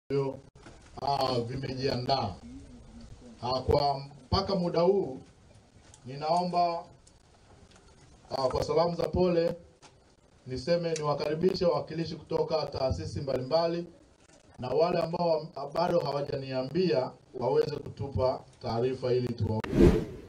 vimejiandaa. Kwa mpaka muda huu ninaomba kwa salamu za pole niseme niwakaribishe wawakilishi kutoka taasisi mbalimbali na wale ambao bado hawajaniambia waweze kutupa taarifa ili tuwaone.